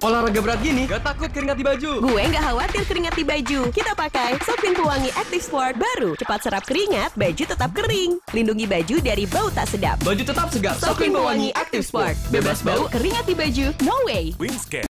Olahraga berat gini, gak takut keringat di baju. Gue nggak khawatir keringat di baju. Kita pakai Sokvin Pewangi Active Sport baru. Cepat serap keringat, baju tetap kering. Lindungi baju dari bau tak sedap. Baju tetap segar. Sokvin Pewangi Active Sport. Bebas bau, keringat di baju, no way. Wingscan.